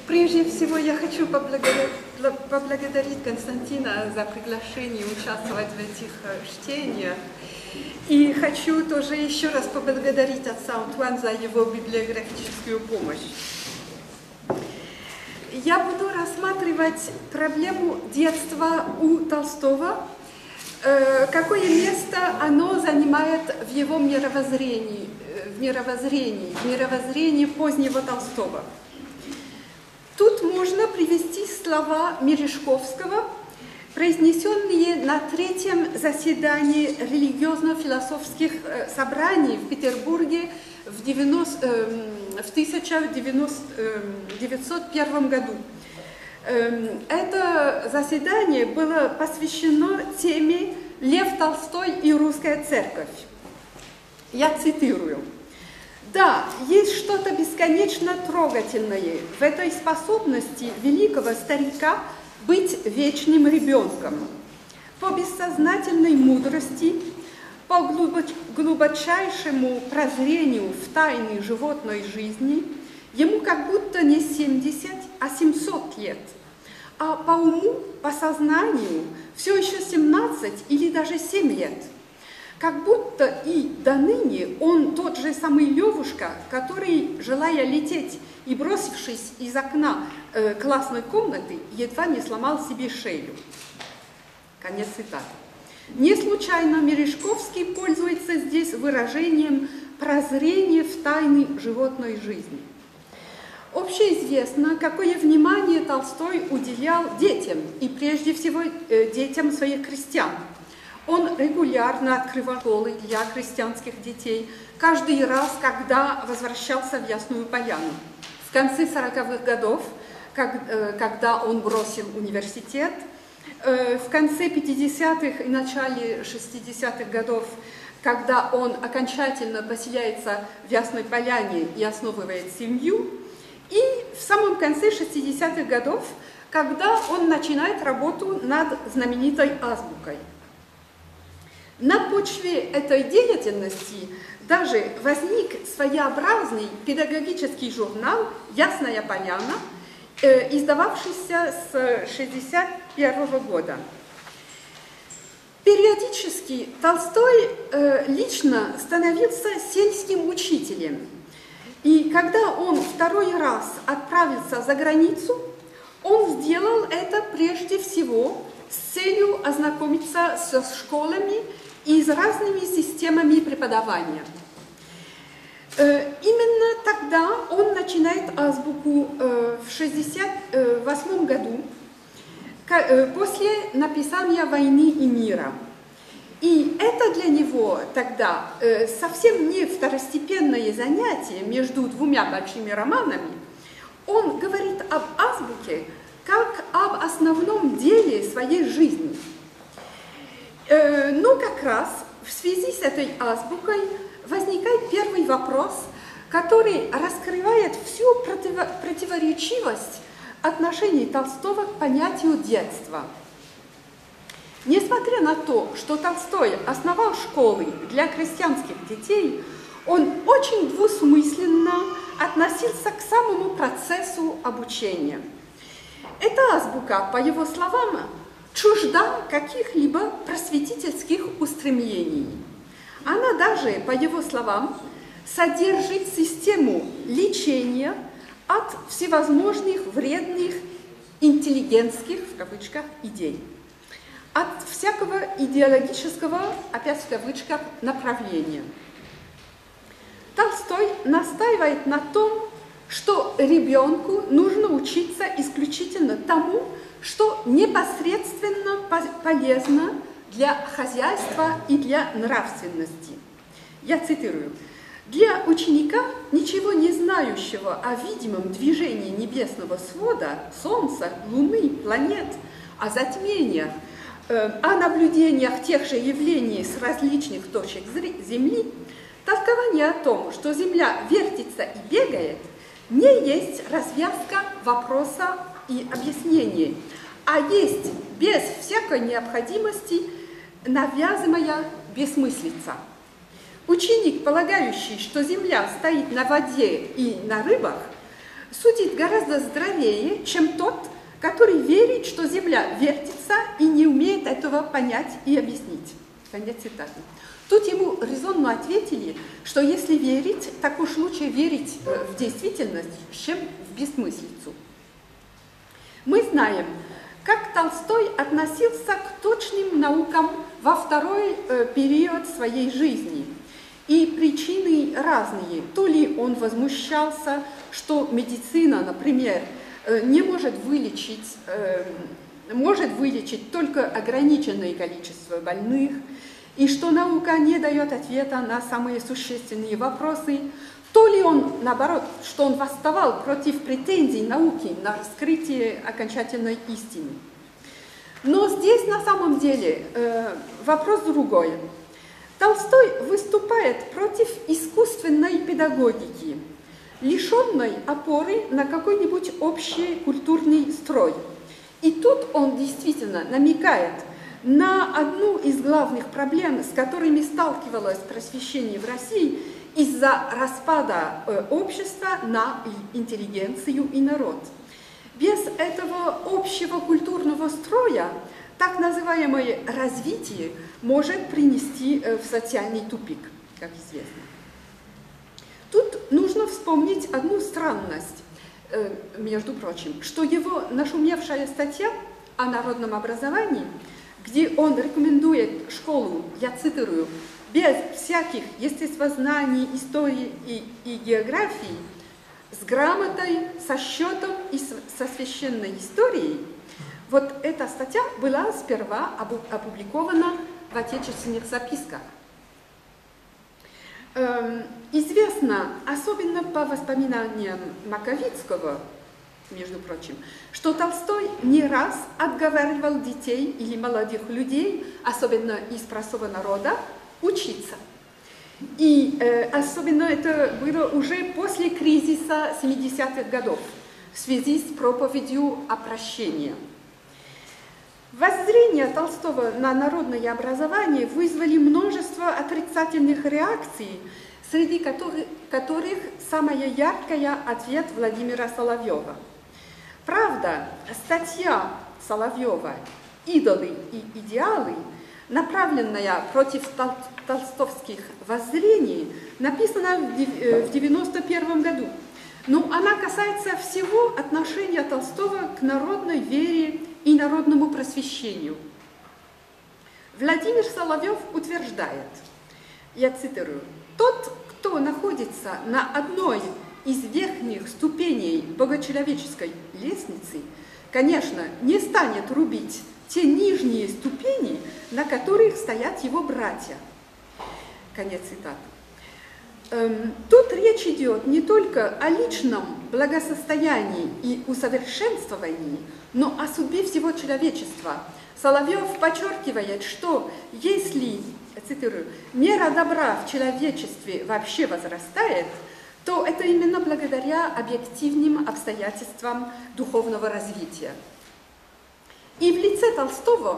Прежде всего я хочу поблагодарить Константина за приглашение участвовать в этих чтениях. И хочу тоже еще раз поблагодарить отца Антуан за его библиографическую помощь. Я буду рассматривать проблему детства у Толстого, какое место оно занимает в его мировоззрении позднего Толстого. Тут можно привести слова Мережковского, произнесенные на третьем заседании религиозно-философских собраний в Петербурге в 1901 году. Это заседание было посвящено теме «Лев Толстой и русская церковь». Я цитирую. Да, есть что-то бесконечно трогательное в этой способности великого старика быть вечным ребенком. По бессознательной мудрости, по глубочайшему прозрению в тайны животной жизни, ему как будто не 70, а 700 лет, а по уму, по сознанию все еще 17 или даже 7 лет. Как будто и до ныне он тот же самый Левушка, который, желая лететь и бросившись из окна классной комнаты, едва не сломал себе шею. Конец цитаты. Не случайно Мережковский пользуется здесь выражением «прозрение в тайны животной жизни». Общеизвестно, какое внимание Толстой уделял детям, и прежде всего детям своих крестьян. Он регулярно открывал школы для крестьянских детей каждый раз, когда возвращался в Ясную Поляну. В конце 40-х годов, когда он бросил университет, в конце 50-х и начале 60-х годов, когда он окончательно поселяется в Ясной Поляне и основывает семью, и в самом конце 60-х годов, когда он начинает работу над знаменитой азбукой. На почве этой деятельности даже возник своеобразный педагогический журнал «Ясная Поляна», издававшийся с 1961 года. Периодически Толстой лично становился сельским учителем. И когда он второй раз отправился за границу, он сделал это прежде всего с целью ознакомиться со школами и с разными системами преподавания. Именно тогда он начинает азбуку в 1968 году, после написания «Войны и мира». И это для него тогда совсем не второстепенное занятие между двумя большими романами. Он говорит об азбуке как об основном деле своей жизни. Но как раз в связи с этой азбукой возникает первый вопрос, который раскрывает всю противоречивость отношений Толстого к понятию детства. Несмотря на то, что Толстой основал школы для крестьянских детей, он очень двусмысленно относился к самому процессу обучения. Эта азбука, по его словам, чужда каких-либо просветительских устремлений. Она даже, по его словам, содержит систему лечения от всевозможных вредных интеллигентских, в кавычках, идей, от всякого идеологического, опять в кавычках, направления. Толстой настаивает на том, что ребенку нужно учиться исключительно тому, что непосредственно полезно для хозяйства и для нравственности. Я цитирую. Для ученика, ничего не знающего о видимом движении небесного свода, Солнца, Луны, планет, о затмениях, о наблюдениях тех же явлений с различных точек Земли, толкование о том, что Земля вертится и бегает, не есть развязка вопроса и объяснения, а есть без всякой необходимости навязываемая бессмыслица. Ученик, полагающий, что Земля стоит на воде и на рыбах, судит гораздо здравее, чем тот, который верит, что Земля вертится и не умеет этого понять и объяснить. Конец цитаты. Тут ему резонно ответили, что если верить, так уж лучше верить в действительность, чем в бессмыслицу. Мы знаем, как Толстой относился к точным наукам во второй период своей жизни. И причины разные. То ли он возмущался, что медицина, например, не может вылечить только ограниченное количество больных, и что наука не дает ответа на самые существенные вопросы, то ли он, наоборот, что он восставал против претензий науки на раскрытие окончательной истины. Но здесь на самом деле вопрос другой. Толстой выступает против искусственной педагогики, лишенной опоры на какой-нибудь общий культурный строй. И тут он действительно намекает на одну из главных проблем, с которыми сталкивалось просвещение в России из-за распада общества на интеллигенцию и народ. Без этого общего культурного строя так называемое развитие может принести в социальный тупик, как известно. Тут нужно вспомнить одну странность, между прочим, что его нашумевшая статья о народном образовании, где он рекомендует школу, я цитирую, без всяких естествознаний, истории и географии, с грамотой, со счетом и со священной историей, вот эта статья была сперва опубликована в отечественных записках. Известно, особенно по воспоминаниям Маковицкого, между прочим, что Толстой не раз отговаривал детей или молодых людей, особенно из простого народа, учиться. И особенно это было уже после кризиса 70-х годов в связи с проповедью о прощении. Воззрения Толстого на народное образование вызвали множество отрицательных реакций, среди которых самая яркая – ответ Владимира Соловьева. Правда, статья Соловьева «Идолы и идеалы», направленная против толстовских воззрений, написана в 1991 году. Но она касается всего отношения Толстого к народной вере и народному просвещению. Владимир Соловьев утверждает, я цитирую, «Тот, кто находится на одной из верхних ступеней богочеловеческой лестницы, конечно, не станет рубить те нижние ступени, на которых стоят его братья». Конец цитаты. Тут речь идет не только о личном благосостоянии и усовершенствовании, но о судьбе всего человечества. Соловьев подчеркивает, что если, цитирую, мера добра в человечестве вообще возрастает, то это именно благодаря объективным обстоятельствам духовного развития. И в лице Толстого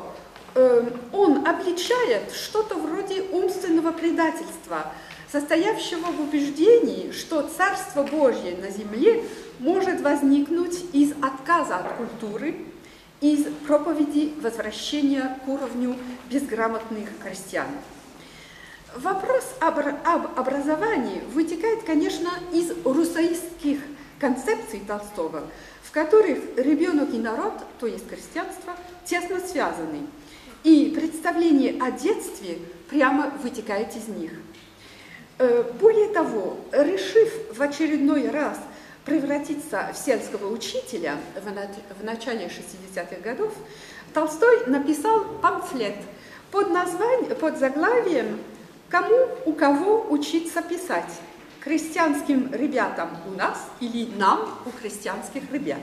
он обличает что-то вроде умственного предательства, состоявшего в убеждении, что Царство Божье на земле может возникнуть из отказа от культуры, из проповеди возвращения к уровню безграмотных крестьян. Вопрос об образовании вытекает, конечно, из руссоистских концепций Толстого, в которых ребенок и народ, то есть крестьянство, тесно связаны. И представление о детстве прямо вытекает из них. Более того, решив в очередной раз превратиться в сельского учителя в начале 60-х годов, Толстой написал памфлет под заглавием «Кому у кого учиться писать? Крестьянским ребятам у нас или нам у крестьянских ребят?»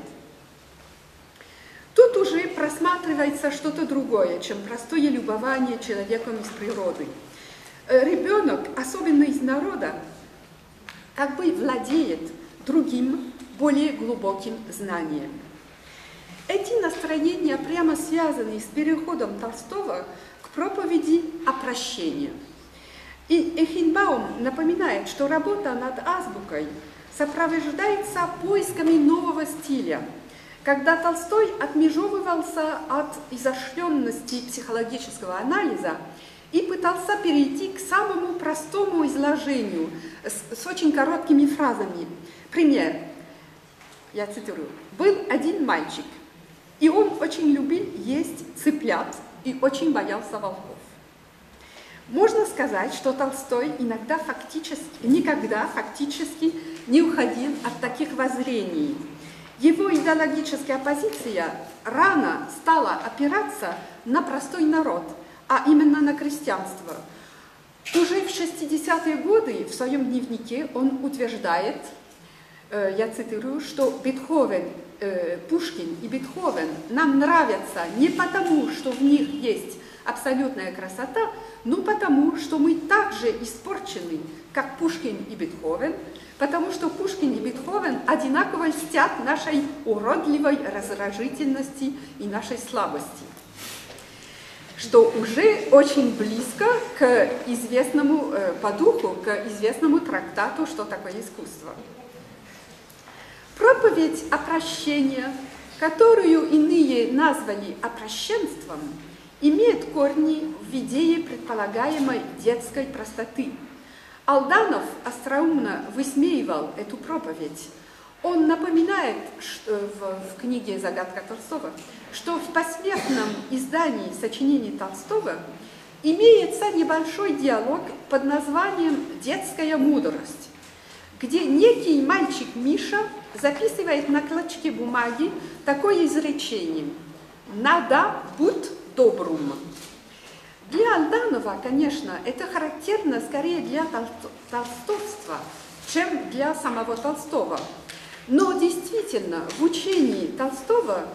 Тут уже просматривается что-то другое, чем простое любование человеком из природы. Ребенок, особенно из народа, как бы владеет другим, более глубоким знанием. Эти настроения прямо связаны с переходом Толстого к проповеди о прощении. И Эхенбаум напоминает, что работа над азбукой сопровождается поисками нового стиля, когда Толстой отмежевывался от изощренности психологического анализа и пытался перейти к самому простому изложению с очень короткими фразами. Пример, я цитирую. «Был один мальчик, и он очень любил есть цыплят и очень боялся волков». Можно сказать, что Толстой никогда фактически не уходил от таких воззрений. Его идеологическая позиция рано стала опираться на простой народ, а именно на крестьянство. Уже в 60-е годы в своем дневнике он утверждает, я цитирую, что Пушкин и Бетховен нам нравятся не потому, что в них есть абсолютная красота, но потому, что мы так же испорчены, как Пушкин и Бетховен, потому что Пушкин и Бетховен одинаково льстят нашей уродливой раздражительности и нашей слабости, что уже очень близко к известному, по духу, к известному трактату «Что такое искусство». Проповедь опрощения, которую иные назвали опрощенством, имеет корни в идее предполагаемой детской простоты. Алданов остроумно высмеивал эту проповедь. Он напоминает в книге «Загадка Толстого», что в посмертном издании сочинений Толстого имеется небольшой диалог под названием «Детская мудрость», где некий мальчик Миша записывает на клочке бумаги такое изречение: «Надо будь добрым». Для Алданова, конечно, это характерно скорее для толстовства, чем для самого Толстого. Но действительно, в учении Толстого,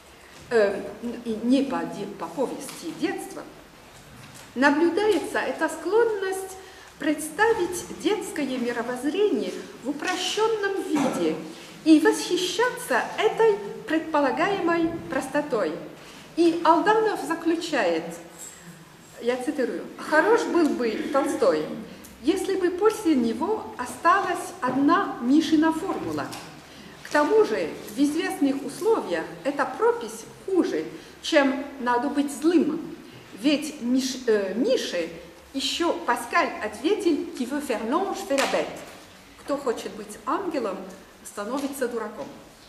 не по повести детства, наблюдается эта склонность представить детское мировоззрение в упрощенном виде и восхищаться этой предполагаемой простотой. И Алданов заключает, я цитирую: «Хорош был бы Толстой, если бы после него осталась одна Мишина формула. К тому же в известных условиях эта пропись хуже, чем надо быть злым. Ведь Мише еще Паскаль ответил: qui veut faire l'ange fait la bête. Кто хочет быть ангелом, становится дураком».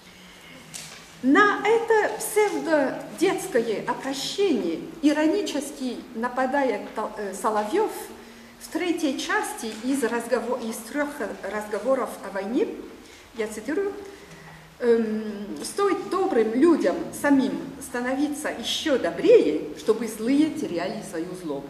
На это псевдодетское опрощение иронически нападает Соловьев в третьей части из 3 разговоров о войне. Я цитирую: «Стоит добрым людям самим становиться еще добрее, чтобы злые теряли свою злобу».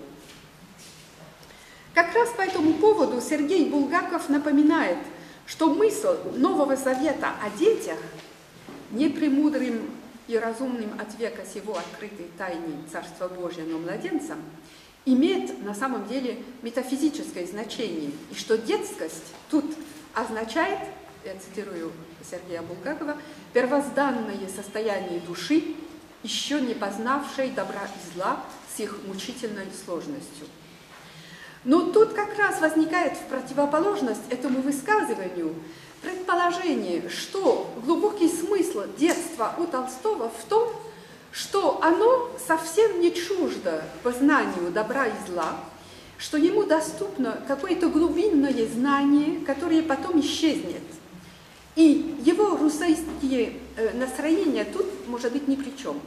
Как раз по этому поводу Сергей Булгаков напоминает, что мысль Нового Завета о детях, не премудрым и разумным от века сего открытой тайне Царства Божьего младенцам, имеет на самом деле метафизическое значение, и что детскость тут означает, я цитирую Сергея Булгакова, первозданное состояние души, еще не познавшей добра и зла с их мучительной сложностью. Но тут как раз возникает в противоположность этому высказыванию предположение, что глубокий смысл детства у Толстого в том, что оно совсем не чуждо познанию добра и зла, что ему доступно какое-то глубинное знание, которое потом исчезнет. И его руссоистские настроения тут, может быть, ни при чем.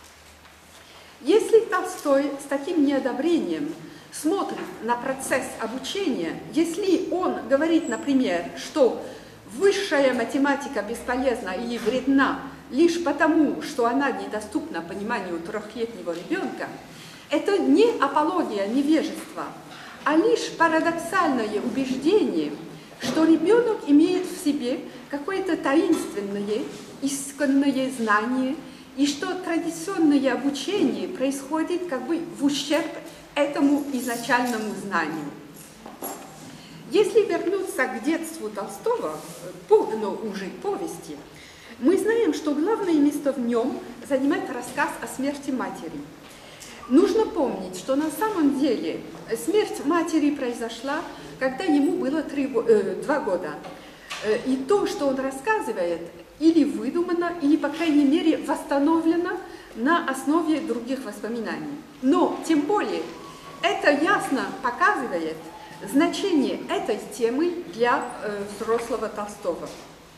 Если Толстой с таким неодобрением смотрит на процесс обучения, если он говорит, например, что высшая математика бесполезна и вредна лишь потому, что она недоступна пониманию трехлетнего ребенка, это не апология невежества, а лишь парадоксальное убеждение, что ребенок имеет в себе какое-то таинственное, исконное знание, и что традиционное обучение происходит как бы в ущерб этому изначальному знанию. Если вернуться к детству Толстого, но уже повести, мы знаем, что главное место в нем занимает рассказ о смерти матери. Нужно помнить, что на самом деле смерть матери произошла, когда ему было 2 года. И то, что он рассказывает, или выдумано, или, по крайней мере, восстановлено на основе других воспоминаний. Но, тем более, это ясно показывает значение этой темы для взрослого Толстого.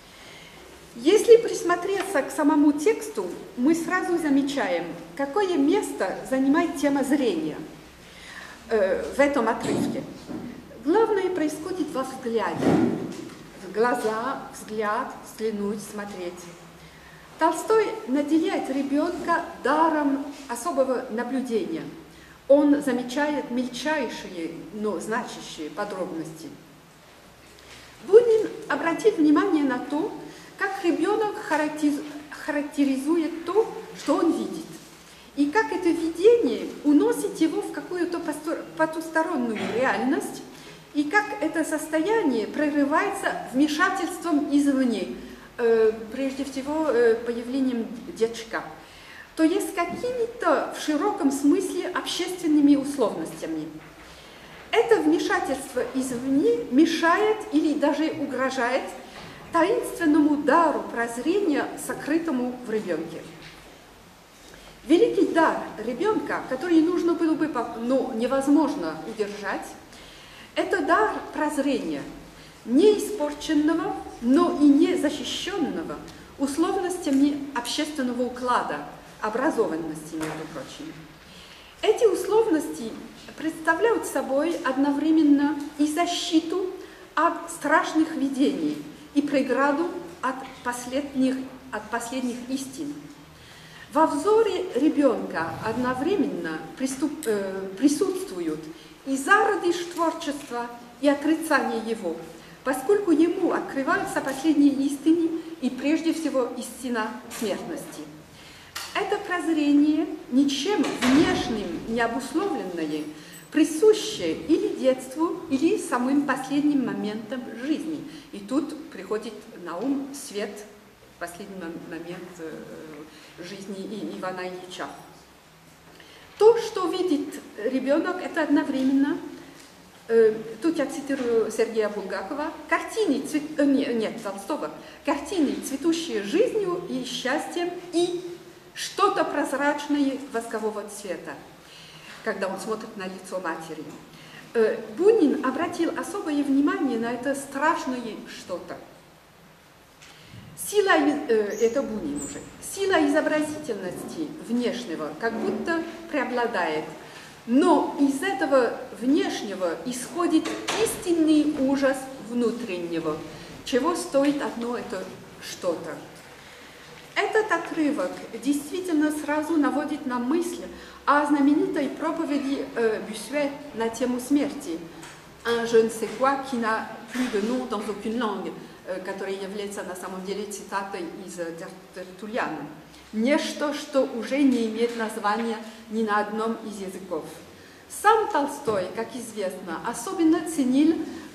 Если присмотреться к самому тексту, мы сразу замечаем, какое место занимает тема зрения в этом отрывке. Главное происходит во взгляде. Глаза, взгляд, взглянуть, смотреть. Толстой наделяет ребенка даром особого наблюдения. Он замечает мельчайшие, но значащие подробности. Бунин обратит внимание на то, как ребенок характеризует то, что он видит, и как это видение уносит его в какую-то потустороннюю реальность, и как это состояние прерывается вмешательством извне, прежде всего появлением дьячка, то есть какими-то в широком смысле общественными условностями. Это вмешательство извне мешает или даже угрожает таинственному дару прозрения, сокрытому в ребенке. Великий дар ребенка, который нужно было бы, но невозможно удержать, это дар прозрения, не испорченного, но и не защищенного условностями общественного уклада, образованности, между прочим. Эти условности представляют собой одновременно и защиту от страшных видений, и преграду от последних истин. Во взоре ребенка одновременно присутствуют и зародыш творчества, и отрицание его, поскольку ему открываются последние истины и прежде всего истина смертности. Это прозрение, ничем внешним не обусловленное, присущее или детству, или самым последним моментам жизни. И тут приходит на ум свет, последний момент жизни Ивана Ильича. То, что видит ребенок, это одновременно, тут я цитирую Сергея Булгакова, картины, Толстого, картины, цветущие жизнью и счастьем, и что-то прозрачное воскового цвета, когда он смотрит на лицо матери. Бунин обратил особое внимание на это страшное что-то. Сила, это Бунин уже, сила изобразительности внешнего как будто преобладает, но из этого внешнего исходит истинный ужас внутреннего, чего стоит одно это что-то. Этот отрывок действительно сразу наводит на мысль о знаменитой проповеди Бюссуэт на тему смерти «Un je ne sais quoi qui n'a plus de nom dans aucune langue», которая является на самом деле цитатой из Тертуллиана. «Нечто, что уже не имеет названия ни на одном из языков». Сам Толстой, как известно, особенно ценил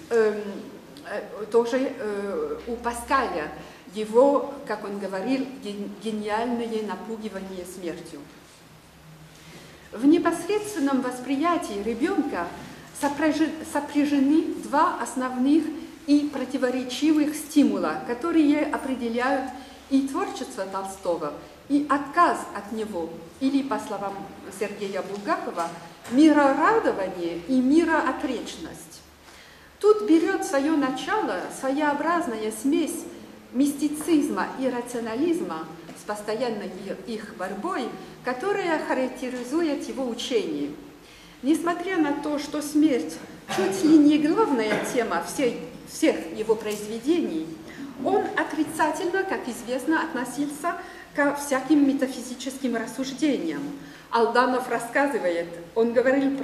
тоже у Паскаля его, как он говорил, гениальное напугивание смертью. В непосредственном восприятии ребенка сопряжены два основных и противоречивых стимула, которые определяют и творчество Толстого, и отказ от него, или, по словам Сергея Булгакова, мирорадование и мироотречность. Тут берет свое начало своеобразная смесь мистицизма и рационализма с постоянной их борьбой, которая характеризует его учение. Несмотря на то, что смерть чуть ли не главная тема всех его произведений, он отрицательно, как известно, относился ко всяким метафизическим рассуждениям. Алданов рассказывает, он говорил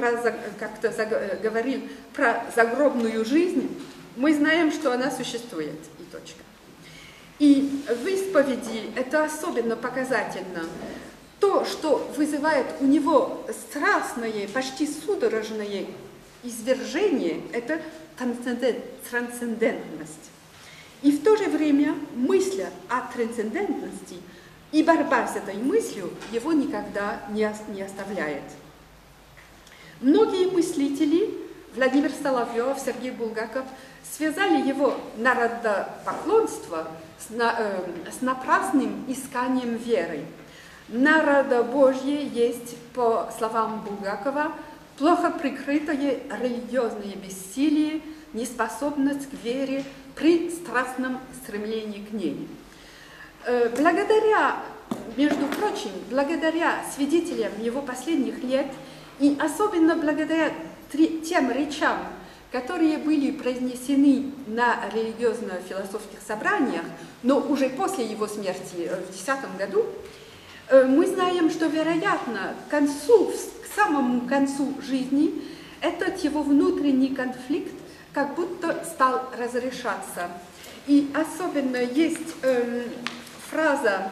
про загробную жизнь, мы знаем, что она существует, и точка. И в исповеди это особенно показательно. То, что вызывает у него страстное, почти судорожное извержение, это трансцендентность. И в то же время мысль о трансцендентности и борьба с этой мыслью его никогда не оставляет. Многие мыслители Владимир Соловьев, Сергей Булгаков связали его народопоклонство с напрасным исканием веры. Народо Божье есть, по словам Булгакова, плохо прикрытое религиозное бессилие, неспособность к вере при страстном стремлении к ней. Благодаря, между прочим, благодаря свидетелям его последних лет и особенно благодаря тем речам, которые были произнесены на религиозно-философских собраниях, но уже после его смерти в 2010 году, мы знаем, что, вероятно, к самому концу жизни этот его внутренний конфликт как будто стал разрешаться. И особенно есть фраза,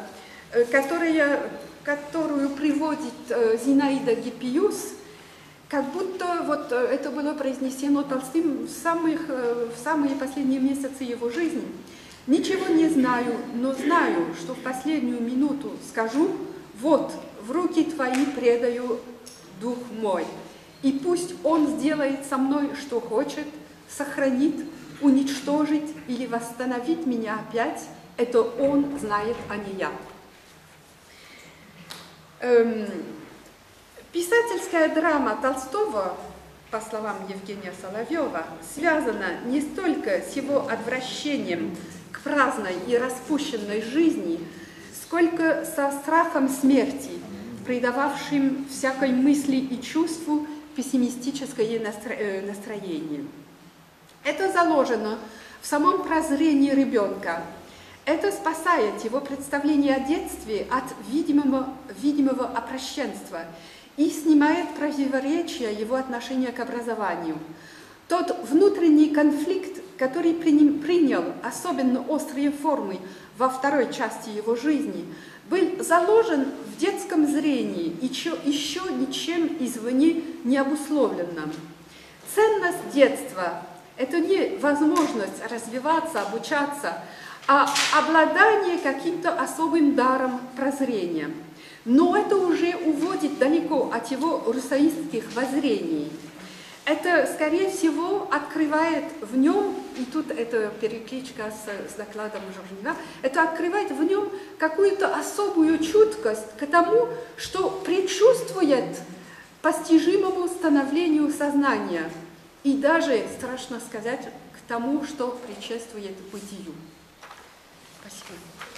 которую приводит Зинаида Гиппиус, как будто вот это было произнесено Толстым в самые последние месяцы его жизни. «Ничего не знаю, но знаю, что в последнюю минуту скажу: вот, в руки твои предаю дух мой, и пусть он сделает со мной, что хочет, сохранит, уничтожить или восстановить меня опять, это он знает, а не я». Писательская драма Толстого, по словам Евгения Соловьева, связана не столько с его отвращением к праздной и распущенной жизни, сколько со страхом смерти, придававшим всякой мысли и чувству пессимистическое настроение. Это заложено в самом прозрении ребенка. Это спасает его представление о детстве от видимого опрощенства и снимает противоречия его отношения к образованию. Тот внутренний конфликт, который принял особенно острые формы во второй части его жизни, был заложен в детском зрении и еще ничем извне не обусловленном. Ценность детства – это не возможность развиваться, обучаться, а обладание каким-то особым даром прозрения. Но это уже уводит далеко от его руссоистских воззрений. Это, скорее всего, открывает в нем, и тут это перекличка с докладом Жоржина, это открывает в нем какую-то особую чуткость к тому, что предчувствует постижимому становлению сознания, и даже, страшно сказать, к тому, что предшествует бытию. Спасибо.